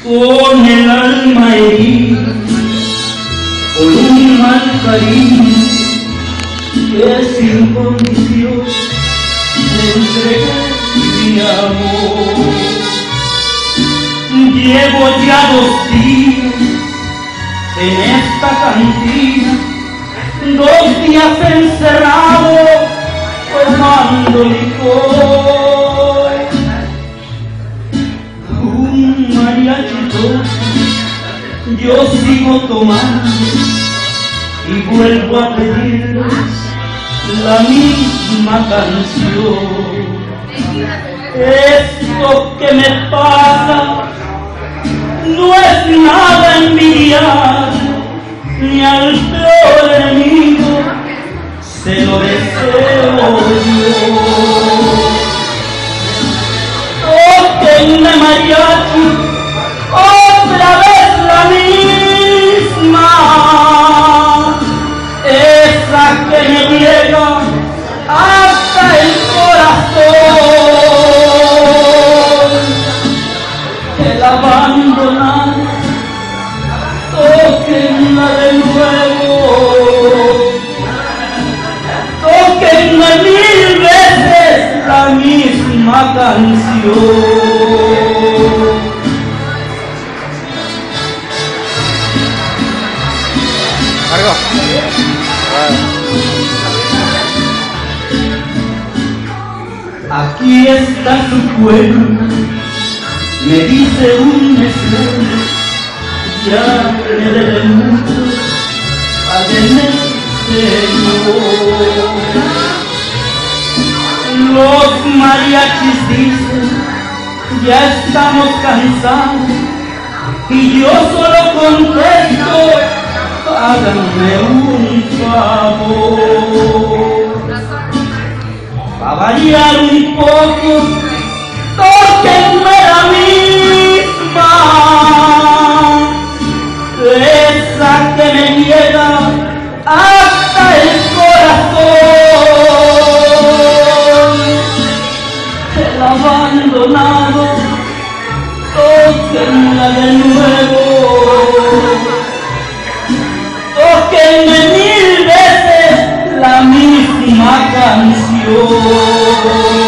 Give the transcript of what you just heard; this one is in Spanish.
con el alma herida, por un mal cariño que sin condición le entregué mi amor. Llevo ya 2 días en esta cantina, 2 días encerrado tomando licor. Un mariachi yo sigo tomando y vuelvo a pedirles la misma canción. Esto que me pasa no es nada envidiar, ni al peor enemigo se lo deseo yo. Tóquenme mariachi, otra vez la misma, esa que me llega hasta el corazón. El abandonar, tóquenla de nuevo, tóquenme 1000 veces la misma canción. Aquí está su cuerpo, me dice un mesero, ya me debe mucho, págueme señor. Los mariachis dicen, ya estamos cansados, y yo solo contesto, háganme un favor. Pa' variar un poco, tóquenme la misma, esa que me llega hasta el corazón. El abandonado, tóquenla de nuevo, tóquenme 1000 veces la misma canción.